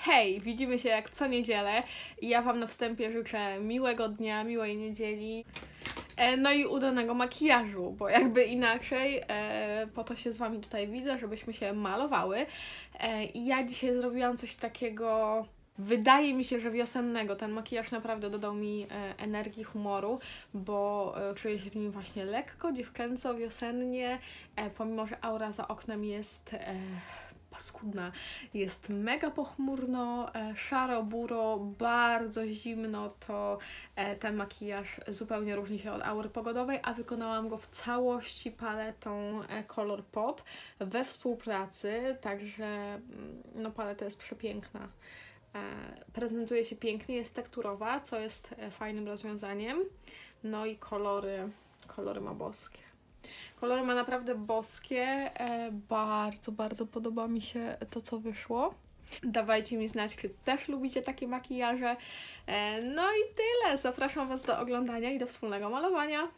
Hej, widzimy się jak co niedzielę i ja Wam na wstępie życzę miłego dnia, miłej niedzieli, no i udanego makijażu, bo jakby inaczej po to się z Wami tutaj widzę, żebyśmy się malowały. I ja dzisiaj zrobiłam coś takiego, wydaje mi się, że wiosennego. Ten makijaż naprawdę dodał mi energii, humoru, bo czuję się w nim właśnie lekko, dziewczęco, wiosennie, pomimo że aura za oknem jest paskudna. Jest mega pochmurno, szaro, buro, bardzo zimno, to ten makijaż zupełnie różni się od aury pogodowej, a wykonałam go w całości paletą Colourpop we współpracy, także no paleta jest przepiękna. Prezentuje się pięknie, jest tekturowa, co jest fajnym rozwiązaniem, no i kolory ma boskie. Kolory ma naprawdę boskie, bardzo podoba mi się to, co wyszło. Dawajcie mi znać, czy też lubicie takie makijaże. No i tyle, zapraszam Was do oglądania i do wspólnego malowania.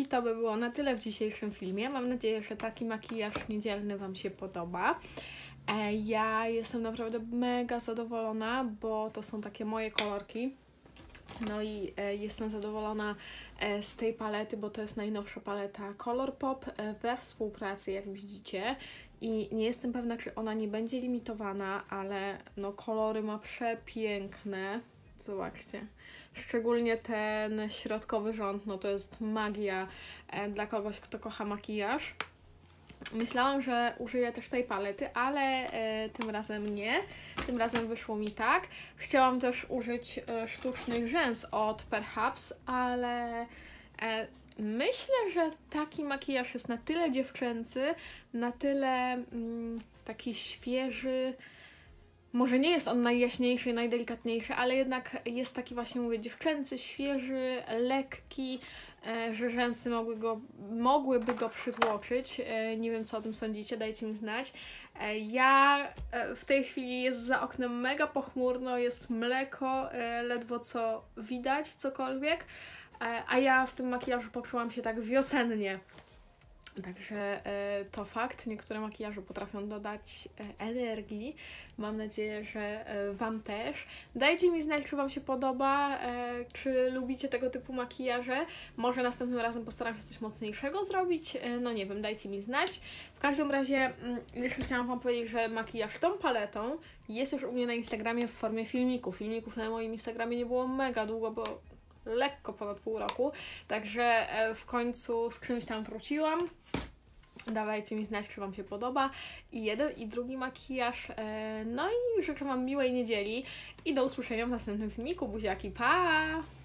to by było na tyle w dzisiejszym filmie. Mam nadzieję, że taki makijaż niedzielny Wam się podoba. Ja jestem naprawdę mega zadowolona, bo to są takie moje kolorki. No i jestem zadowolona z tej palety, bo to jest najnowsza paleta Colourpop we współpracy, jak widzicie. I nie jestem pewna, czy ona nie będzie limitowana, ale no kolory ma przepiękne. Zobaczcie. Szczególnie ten środkowy rząd, no to jest magia dla kogoś, kto kocha makijaż. Myślałam, że użyję też tej palety, ale tym razem nie. Tym razem wyszło mi tak. Chciałam też użyć sztucznych rzęs od Perhaps, ale myślę, że taki makijaż jest na tyle dziewczęcy, na tyle taki świeży. Może nie jest on najjaśniejszy, najdelikatniejszy, ale jednak jest taki właśnie, mówię, dziewczęcy, świeży, lekki, że rzęsy mogłyby go przytłoczyć. Nie wiem, co o tym sądzicie, dajcie mi znać. W tej chwili jest za oknem mega pochmurno, jest mleko, ledwo co widać, cokolwiek, a ja w tym makijażu poczułam się tak wiosennie. Także to fakt, niektóre makijaże potrafią dodać energii. Mam nadzieję, że Wam też. Dajcie mi znać, czy Wam się podoba, czy lubicie tego typu makijaże. Może następnym razem postaram się coś mocniejszego zrobić. No nie wiem, dajcie mi znać. W każdym razie jeszcze chciałam Wam powiedzieć, że makijaż tą paletą jest już u mnie na Instagramie w formie filmików. Filmików na moim Instagramie nie było mega długo, bo lekko ponad pół roku. Także w końcu z czymś tam wróciłam. Dawajcie mi znać, czy Wam się podoba. I jeden, i drugi makijaż. No i życzę Wam miłej niedzieli i do usłyszenia w następnym filmiku. Buziaki, pa!